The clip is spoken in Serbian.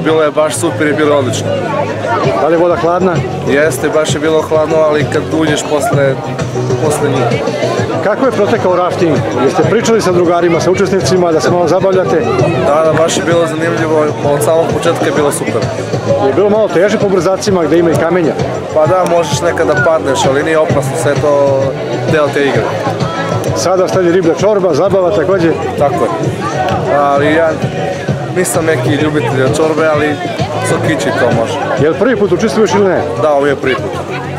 Bilo je baš super i bilo odlično. Da li je voda hladna? Jeste, baš je bilo hladno, ali kad uđeš posle njih. Kako je protekao rafting? Jeste pričali sa drugarima, sa učesnicima, da se malo zabavljate? Da, baš je bilo zanimljivo, od samog početka je bilo super. Je bilo malo teže po brzacima gde ima i kamenja? Pa da, možeš nekad da padneš, ali nije opasno, sve to deo te igre. Sada sledi riblja čorba, zabava takođe? Tako je. Ali ja nisam neki ljubitelj čorbe, ali sokići to može. Je li prvi put učestvuješ ili ne? Da, ovo je prvi put.